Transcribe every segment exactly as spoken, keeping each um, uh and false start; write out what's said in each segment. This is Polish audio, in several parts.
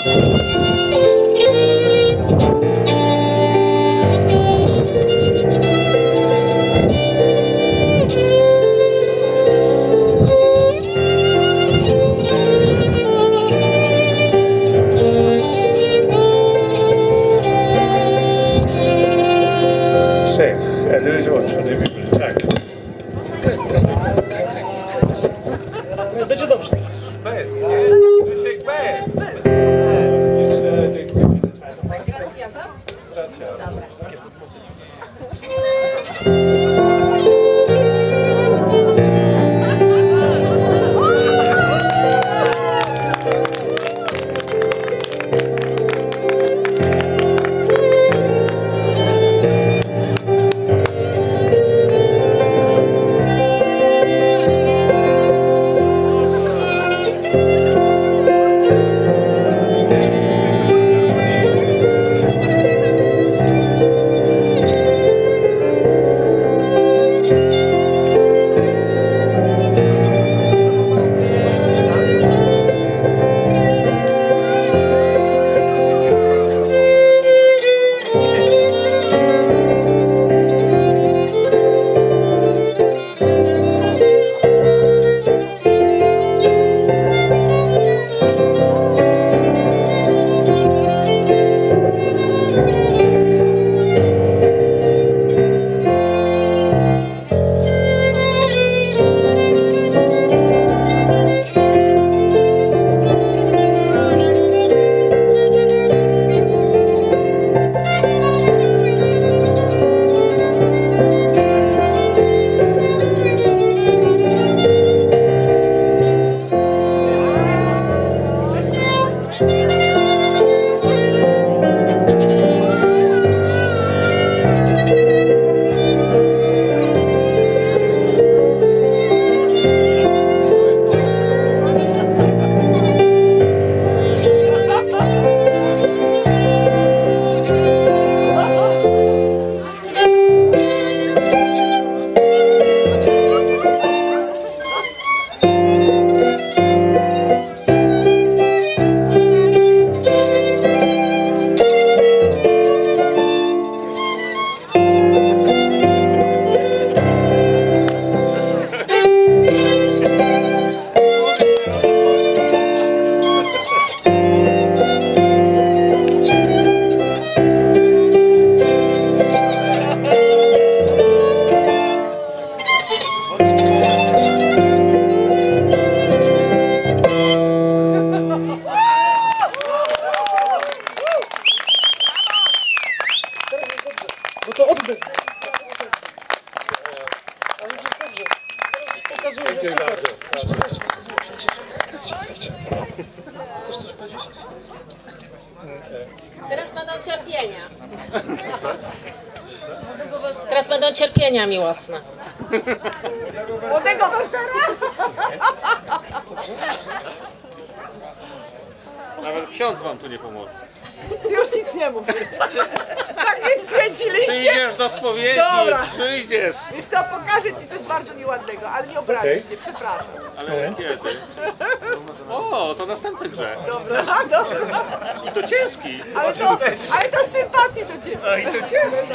Będzie dobrze. Bez, nie? Grzesiek, bez. Bez. Gracja, za? Gracja. No to oddech. Ale już jest dobrze. Teraz już pokazuję, że super. Chcesz coś powiedzieć? Teraz będą cierpienia. Teraz będą cierpienia miłosne. Młodego Wertera? Nawet ksiądz wam tu nie pomoże. Już nic nie mów. Tak mnie wkręciliście. Przyjdziesz do spowiedzi, Dobra. przyjdziesz. Wiesz co, pokażę ci coś bardzo nieładnego, ale nie obrazisz się, przepraszam. Ale kiedy? O, to następny grzech. Dobra, dobra. I to ciężki. Ale to, ale to z sympatii do ciebie. No i to ciężki.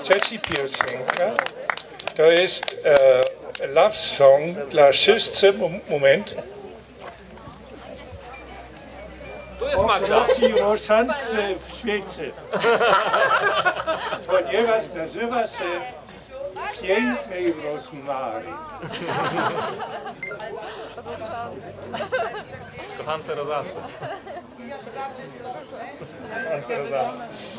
trzeci piosenka to jest e, love song dla szóstce moment. Tu jest Magda. Ci roszance w świece. Ponieważ nazywa się Pięknej rozmary. Kochance rodace. Kochance rodace.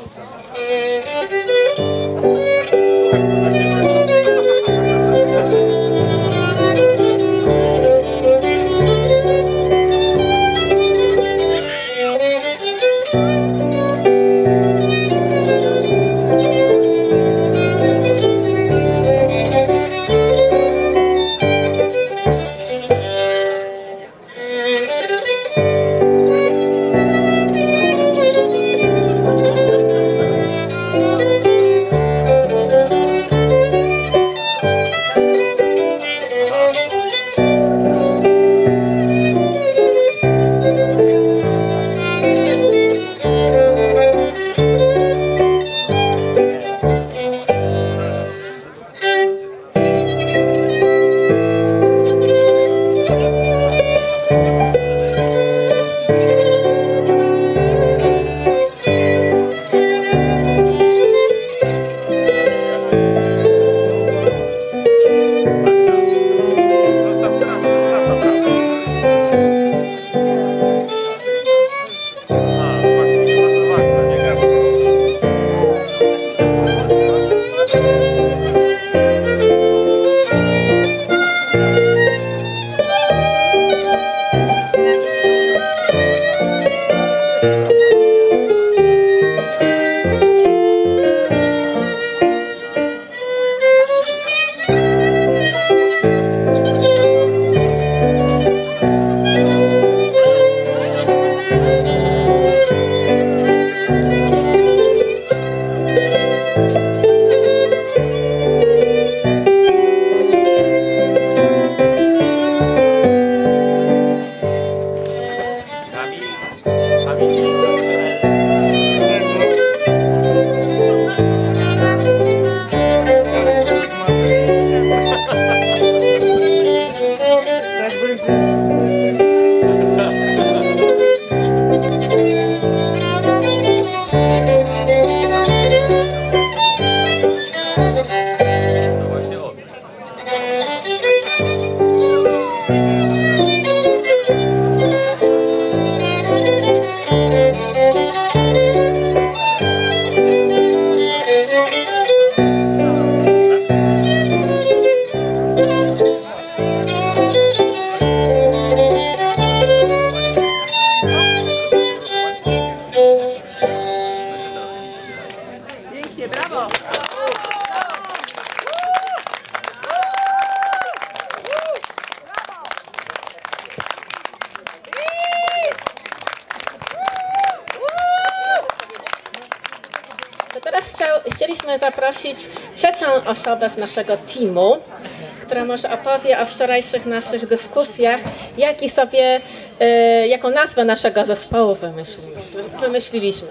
Chcieliśmy zaprosić trzecią osobę z naszego teamu, która może opowie o wczorajszych naszych dyskusjach, jaki sobie, y, jaką nazwę naszego zespołu wymyśliliśmy. wymyśliliśmy.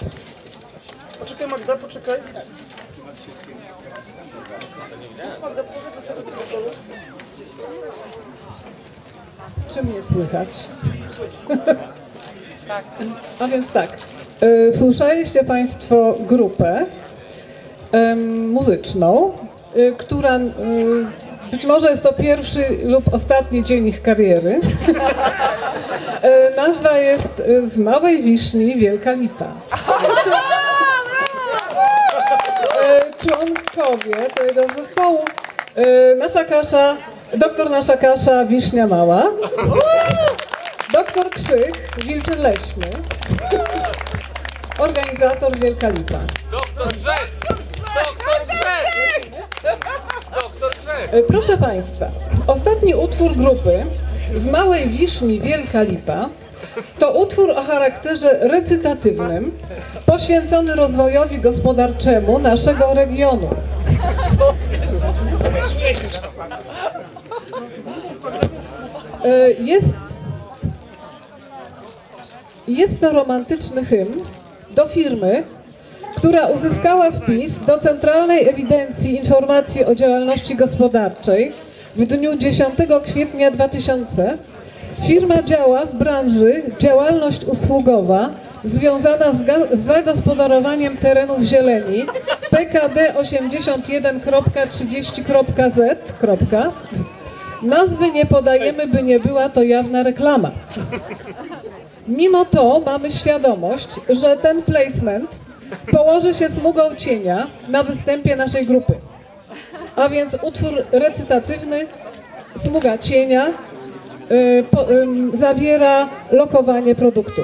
Poczekaj Magda, poczekaj. Magda, powiedz do tego telefonu. Czy mnie słychać? Tak. A więc tak, y, słyszeliście Państwo grupę y, muzyczną, y, która y, być może jest to pierwszy lub ostatni dzień ich kariery. y, nazwa jest y, Z Małej Wiśni Wielka Lipa. y, członkowie tego zespołu, y, nasza Kasia, doktor nasza Kasia Wiśnia Mała, doktor Krzyk, Wilczyn Leśny, organizator Wielka Lipa. Doktor Grzech! Doktor Grzech! Doktor Grzech! Proszę Państwa, ostatni utwór grupy Z Małej Wiśni Wielka Lipa to utwór o charakterze recytatywnym, poświęcony rozwojowi gospodarczemu naszego regionu. Jest, jest to romantyczny hymn do firmy, która która uzyskała wpis do Centralnej Ewidencji Informacji o Działalności Gospodarczej w dniu dziesiątego kwietnia dwa tysiące. Firma działa w branży działalność usługowa związana z, z zagospodarowaniem terenów zieleni P K D osiemdziesiąt jeden trzydzieści Z. Nazwy nie podajemy, by nie była to jawna reklama. Mimo to mamy świadomość, że ten placement położy się smugą cienia na występie naszej grupy. A więc utwór recytatywny Smuga cienia y, po, y, zawiera lokowanie produktu.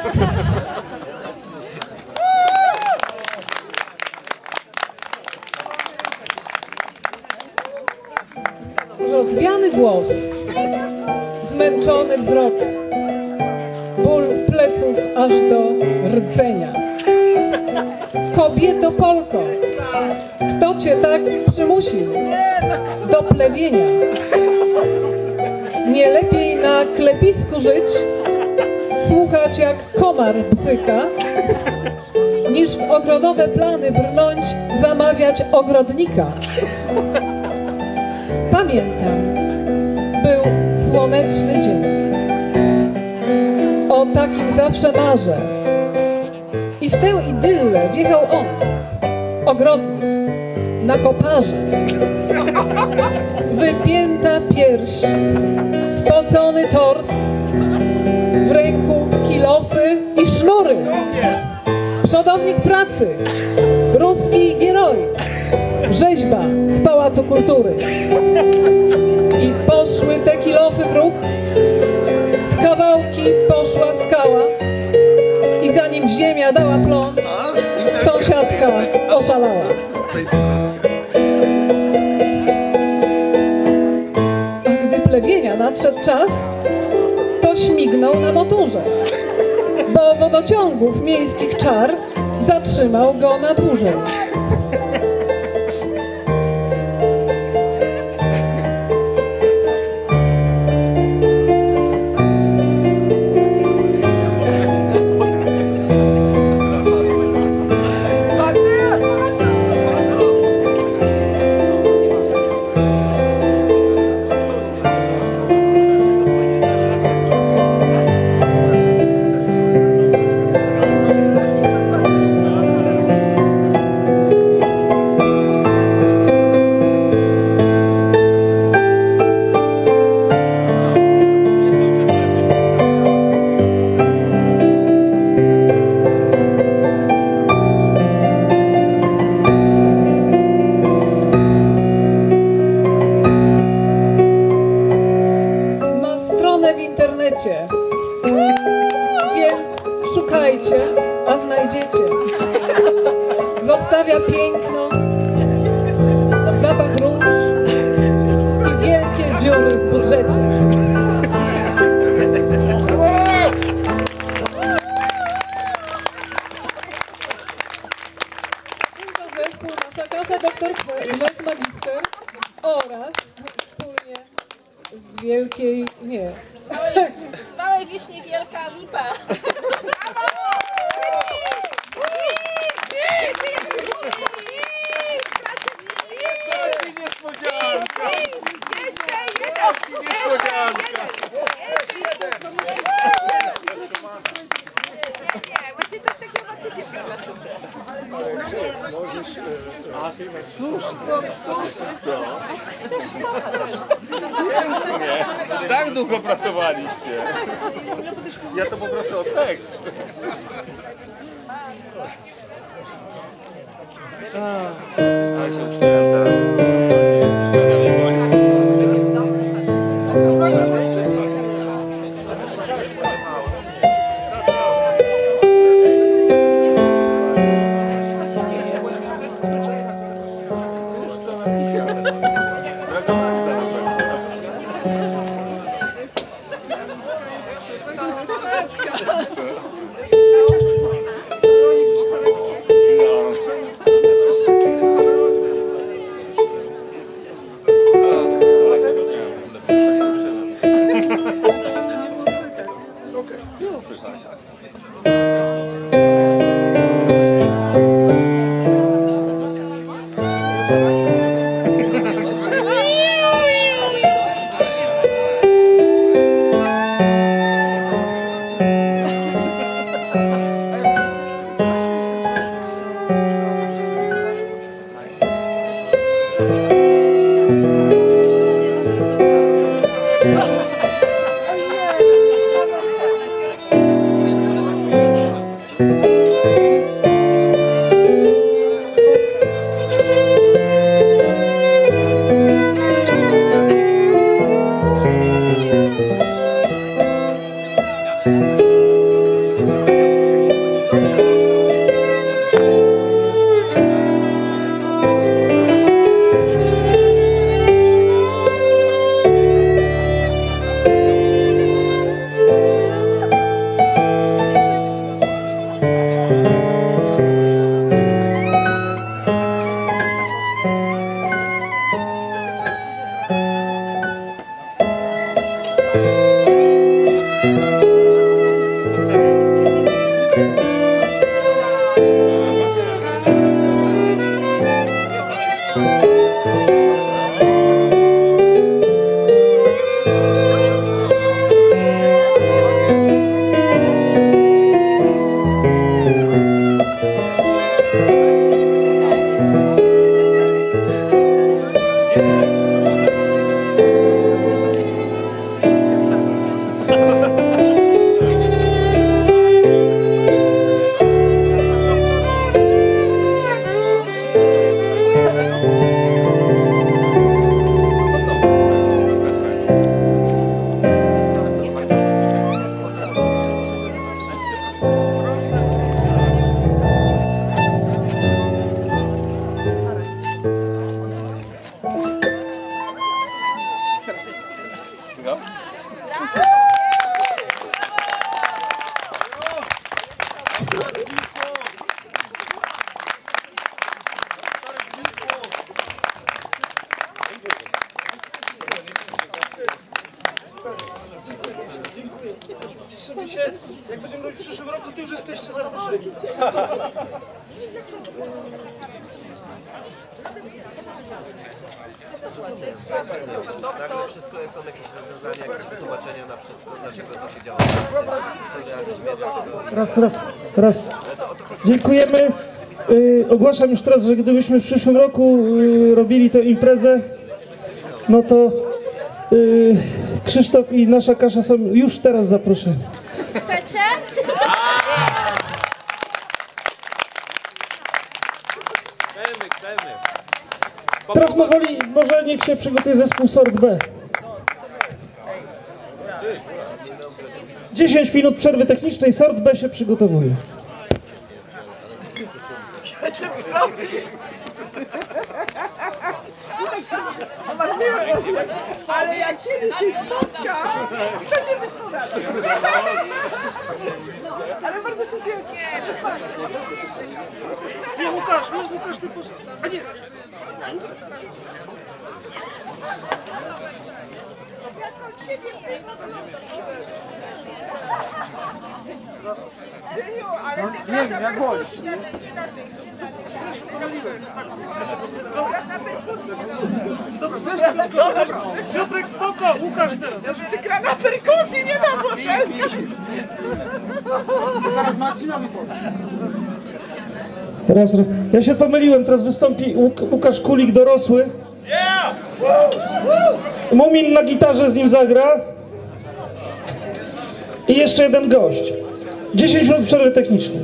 Rozwiany głos, zmęczony wzrok, ból pleców aż do rdzenia. Kobieto Polko, kto cię tak przymusił do plewienia? Nie lepiej na klepisku żyć, słuchać jak komar bzyka, niż w ogrodowe plany brnąć, zamawiać ogrodnika. Pamiętam, był słoneczny dzień. O takim zawsze marzę. I w tę idyllę wjechał on, ogrodnik, na koparze. Wypięta pierś, spocony tors, w ręku kilofy i sznury. Przodownik pracy, ruski gieroj, rzeźba z Pałacu Kultury. I poszły te kilofy w ruch, w kawałki poszła skała i zanim ziemia dała plon, sąsiadka oszalała. A gdy plewienia nadszedł czas, to śmignął na motorze, bo wodociągów miejskich czar zatrzymał go na dłużej. Więc szukajcie, a znajdziecie. Zostawia piękno, zapach róż i wielkie dziury w budżecie. Tylko zespół nasza Kasia doktor magister oraz wspólnie z wielkiej, nie. Z Małej Wiśni Wielka Lipa. Właśnie to jest takie faktycznie w klasyce. A cóż, nie. Tak długo pracowaliście. Ja to po prostu o tekst. Ale się uczyłem teraz. się, jak będziemy robić w przyszłym roku, to już jesteście zaproszeni. Nagle wszystko są jakieś rozwiązania, jakieś wytłumaczenia na wszystko, dlaczego to się działo. Raz, raz, raz. Dziękujemy. Yy, ogłaszam już teraz, że gdybyśmy w przyszłym roku yy, robili tę imprezę, no to yy, Krzysztof i nasza Kasia są już teraz zaproszeni. Chcecie? Chcemy, chcemy. Teraz powoli, może niech się przygotuje zespół sort B. dziesięć minut przerwy technicznej, sort B się przygotowuje. Ale ja cię nie chcecie wyspowiadać. Ale bardzo się dziękuję. Nie, Łukasz, nie, Łukasz, ty pos... A nie! Nie wiem, jak boli. Dobra, dobra. Piotrek, spoko, Łukasz teraz. Ja ty gra na perkusji, nie na butelkę. Teraz Marcinowi powiem. Raz, raz. Ja się pomyliłem, teraz wystąpi Łuk Łukasz Kulik dorosły. Mumin na gitarze z nim zagra. I jeszcze jeden gość. dziesięć minut przerwy technicznej.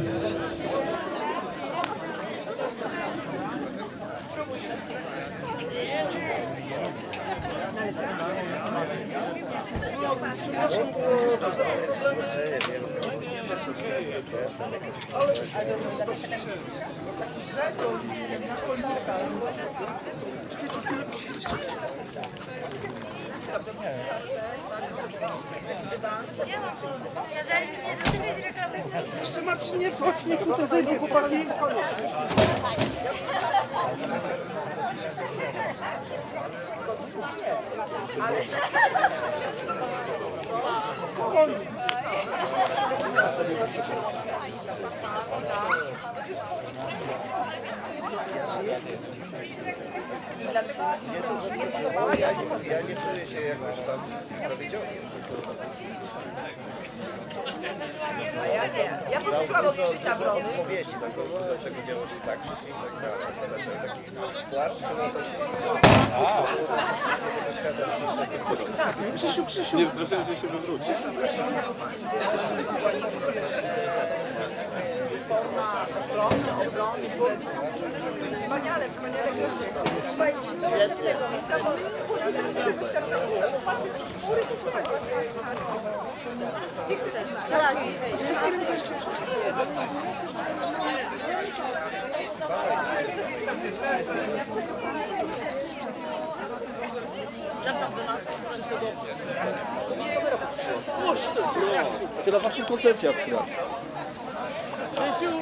Jeszcze Marcin, nie wchodź, niech tutaj zejdą chłopaki. Ja nie, ja nie czuję się jakoś tam zawiedziony. Ja nie. Ja poszukałam od Krzysia Brony. Odpowiedzi na kogo, dlaczego działo się tak, Krzysiu i tak dalej. Dlaczego taki płaszcz, no to się... Krzysiu, Krzysiu. Nie wzruszyłem, że się wywróci. Wspaniale, wspaniale. Trzeba iść do następnego. I samo na razie. To na waszym koncercie akurat. Thank you.